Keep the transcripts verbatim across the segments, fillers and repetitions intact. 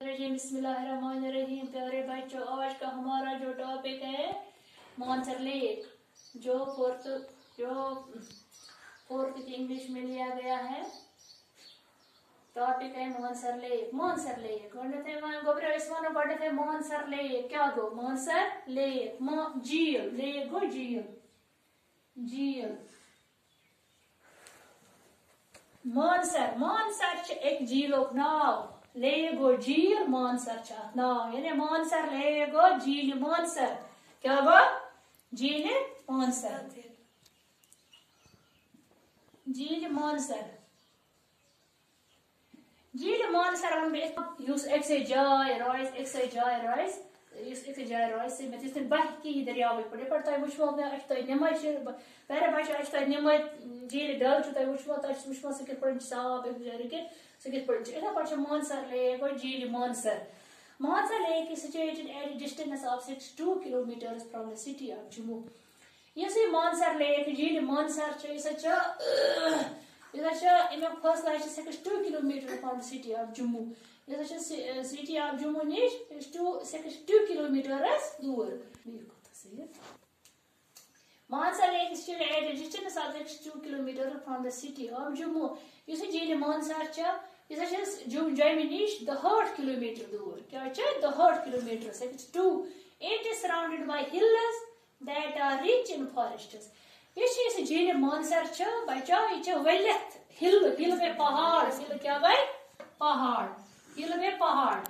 बिस्मिल्लाहिर्रहमानिर्रहीम। प्यारे बच्चों, आज का हमारा जो टॉपिक है मॉन्सर लेक, जो फोर्थ जो फोर्थ की इंग्लिश में लिया गया है। टॉपिक है मॉन्सर लेक। मॉन्सर लेक गोबर थे मॉन्सर लेक क्या गो मॉन्सर लेक झील लेक गो झील झील मॉन्सर मॉन्सर एक झीलुक नाव लेक गो झील मॉन्सर नाव यानी मॉन्सर लेक गो झील मॉन्सर क्या गो झील मॉन्सर झील मॉन्सर झील मॉन्सर युस एक जाय रोज एक जाय रोज युस एक जाय रोज से मैं तिस बह की दरियाव पे पर तय वुचमो मे अश तय निमय पहले बच अश तय निमय झील डल छ तय वुचमो तय वुचमो से के पर साफ एक जरी के से के पर इतना पर मॉन्सर लेक और झील Mansar Mansar lake is situated at a distance of sixty-two kilometers from the city of Jammu. यस मॉन्सर लेक झील मॉन्सर छ इस छ इस छ इमे फसला छ sixty-two kilometers from the city of Jammu. इस छ city of Jammu निश sixty-two kilometers दूर Mansar Lake is situated at a distance of sixty-two kilometers from the city of Jammu. You see, Jil Mansar cha is a Jammu nish the hard kilometer door. Kya the hard kilometer sixty-two. It is surrounded by hills that are rich in forests. This is Jil Mansar cha by cha it's a vellet hill hill में पहाड़ hill क्या भाई पहाड़ hill में पहाड़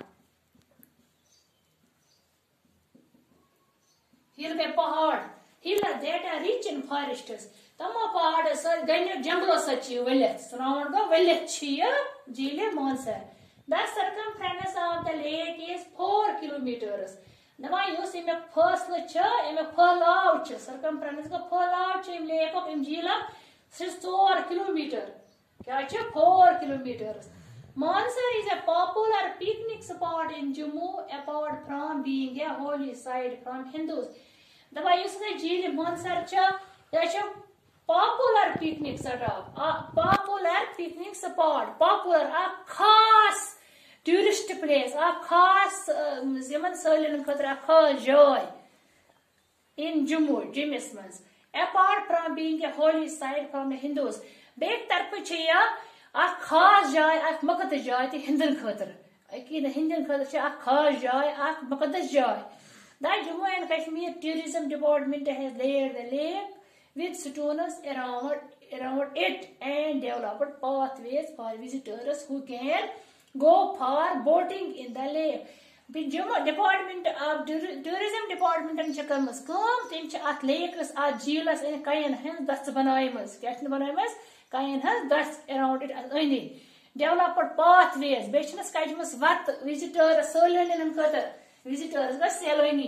hill में पहाड़ Hills that are rich in forests. Tama pahad sar ganya janglo sachi vellet. Surround go vellet chiya Jile Monsar. The circumference of the lake is four kilometers. Nama use im first cha im fallout circumference go fallout im lake of im Jila is four kilometer. Kya cha four kilometers. Monsar is a popular picnic spot in Jammu apart from being a holy site from Hindus. दबा युस झील मॉन्सर छ popular picnic spot popular picnic spot popular आ खास tourist place आ खास Yemen सैलन खतर आ खास जाय इन जम्मू जम्मूस मज apart from being a holy site from the Hindus बेक तरफ छ या आ खास जाय आ मुकद्दस जाय ते हिंदन खतर अकीद हिंदन खतर छ आ खास जाय आ मुकद्दस जाय The Jammu and Kashmir Tourism Department has laid the lake with stones around, around it and developed pathways for visitors who can go for boating in the lake. The Jammu Department of Tourism Department and Chakamas come to at lakes at Jilas and Kayan has that's banaimas. Catch the banaimas? Kayan has that's around it as only. Developed pathways. Bechinas Kajamas what visitors Solan and Cutter. Visitors का सेलोनी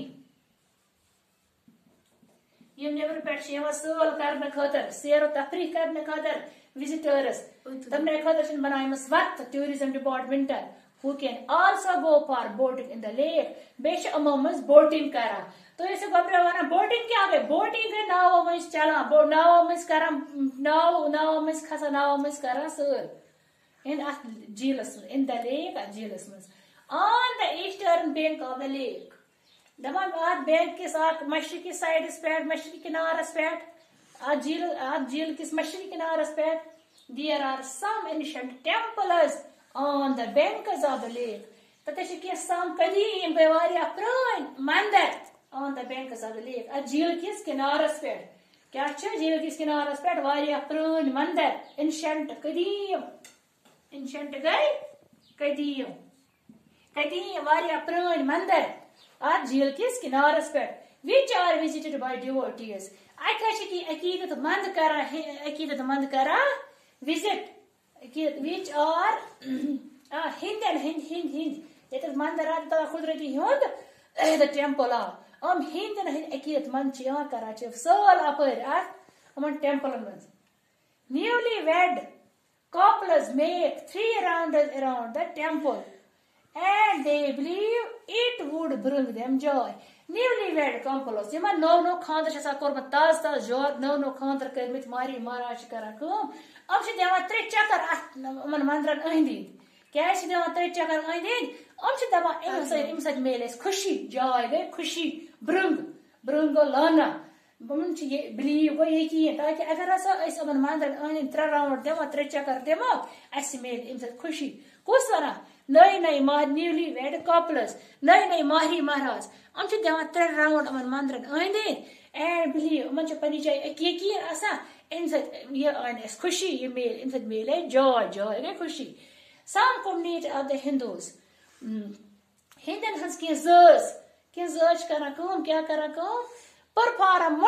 ये never पेट शेवा soul करने खातर sero तफरीह करने खातर visitors तमने खातर चन बनाएमस वक्त tourism department who can also go for boating in the lake बेश अममस boating करा तो ऐसे कब्र वाला boating क्या है boating के नाव में चला बो नाव में करा नाव नाव में खसा नाव में करा सोल in a झीलस in the lake a झीलस में on the eastern bank of the lake. दमा बात बैंक के साथ मशरिकी साइड स्पेट मशरिकी किनारे स्पेट आज झील आज झील किस मशरिकी किनारे स्पेट there are some ancient temples on the banks of the lake. ततश के some कदीम बेवारिया पुरान मंदिर on the banks of the lake. आज झील किस किनारे स्पेट क्या छ झील किस किनारे स्पेट वारिया पुरान मंदिर ancient कदीम ancient गए कदीम कदीम वारिया पुरान मंदिर आज झील किस किनारस पे which are visited by devotees अकश की अकीदत मंद करा अकीदत मंद करा visit which are Hind Hind Hind Hind ये मंदिर आता कुदरती हुंद the temple am Hind Hind अकीदत मंद चिया करा छ सोल अपर अमन टेंपल में newly wed couples make three rounds around the temple and they believe it would bring them joy. Newlywed couples, यमा नौ नौ खानदर छ कोरमत ताज ताज जोर नौ नौ खानदर करमित मारी महाराज करा कम अब छ देवा त्रे चक्कर मन मंदिरन अहिंदी क्या छ देवा त्रे चक्कर अहिंदी हम दपान अम सत मेल खुशी जाय गई खुशी ब्रंग ब्रंग गो लाना बिलीव गो यकीन ताकि अगर हसा मंदिर अन त्रे राउंड दिमो त्रे चक्कर दिमो अस मेल अम सत खुशी कुस वन नई नई माह न्यूली वेड कपल्स नई नई माहरी महाराज हम दिवान त्रे राउंड अमन मंदिर अंद एंड बिलीव अमन पन्नी जाए यकीन आसान अम सत यह अन अस खुशी यह मेल अम सत मेले जॉय जॉय गई खुशी some community of the Hindus Hindon हंस की जज की जज करा कम क्या करा कम परफॉर्म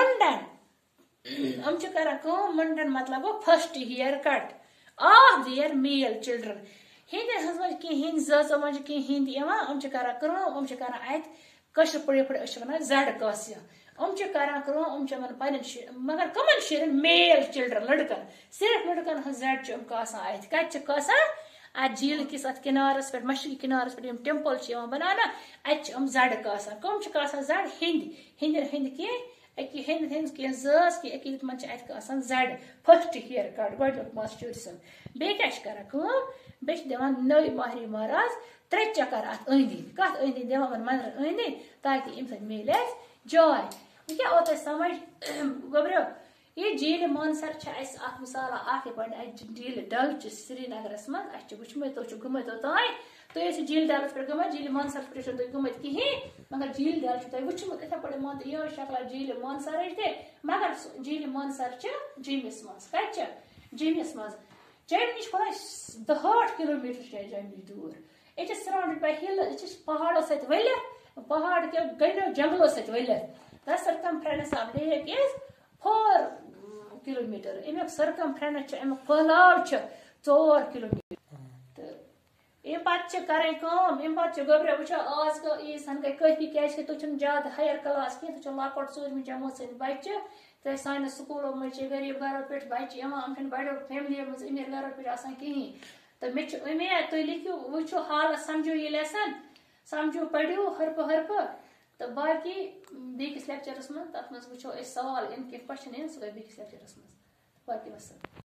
मुंडन हम च करा कम मुंडन मतलब गो first hair cut of their male children हिंदन हंस मज की हिंद जज मज की हिंद यवा हम च करा करो हम च करा अत कशर पड़े पड़े अश वना जड़ कासिया हम च करा करो हम च मन पन मगर कमन शेरन मेल चिल्ड्रन लड़कन सिर्फ लड़कन हंस जड़ च कासा अत कत च कासा अत झील किस अत किनारस पे मशरकी किनारस पे टेम्पल बनाना अत जड़ कासान कम जड़ हिंद हिंद हिंद की अकी हिंद हिंद की जस की अकी मन अत जड़ फर्स्ट हेयर कट गोडक मास्टर बे क्या बे दिवान नई माहरी महाराज त्रे चक्कर अत अंदी कत अंदी दिवान मंदिर अंदी ताकि अम सत मेले जॉय क्या ओ समझ गोब्रो ये झील मानसर मिसाल झील डल श्रीनगरस मज वुचम तुम गमत तान तुम झील डलस पे गमत झील मानसर पे तुम गमत कहें मगर झील डल तुम वुचमुत इथे पे मान ये शक्ल झील मानसर ते मगर झील मानसर जमिस मज कत जमिस मज जम नश खुदा दहाठ किलोमीटर जम नश दूर it is surrounded by hill it is पहाड़ों सत वलित पहाड़ के गंडो जंगलों सत वलित the circumference of lake is four kilometre अमुक सर्कमफ्रेंस अमुक फहलाव चोर किलोमीटर तो अम पे करें गोब्रे वो आज ईज सन गई काफी क्या तुम ज्यादा हायर क्लास कह तुम लकट सोलमी जमात सद बच्चे तो सान स्कूलों मज गरीब घरों पे बच्चे हम बड़ो फैमिली मज अमीर घरों पे कहें तो मे उम्मीद तुम लिखो वो हाल समझो ये लेसन समझो पढ़ो हरप हरप तो बाकी बेकिस लेक्चरस मज तथ मज वो सवाल इन क्वेश्चन इन सह गई बेकिस लेक्चरस मज बाकी वसल।